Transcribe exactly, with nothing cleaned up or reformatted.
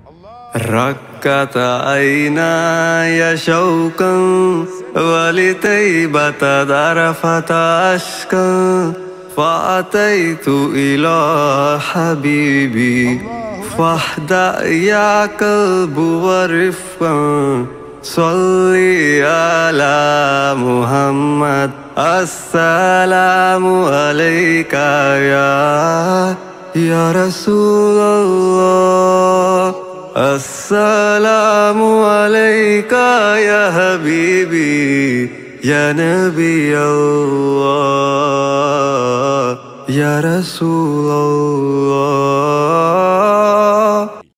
ركت عيناي شوقا ولطيبة ذرفت أشكا فأتيت إلى حبيبي فاهدأ يا قلب ورفقا صلي على محمد السلام عليك يا يا رسول الله السلام عليك يا حبيبي يا نبي الله يا رسول الله.